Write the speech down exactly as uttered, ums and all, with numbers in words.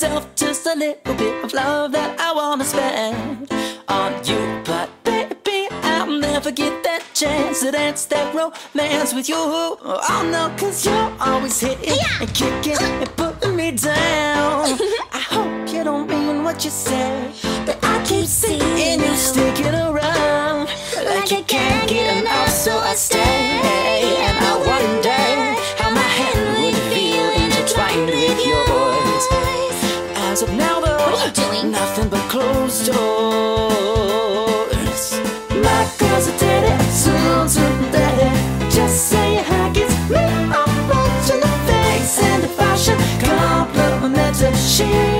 myself just a little bit of love that I wanna spend on you. But baby, I'll never get that chance to dance that romance with you. Oh no, cause you're always hitting and kicking and putting me down. I hope you don't mean what you say, but I keep seeing you sticking around like you can't get enough, so I stay. And I wonder how my hand would feel intertwined with yours. As of now though, what are you doing? Nothing but closed doors. My girl's a daddy, soon to daddy. Just say hi, gets me all right in the face, and if I should compliment her, she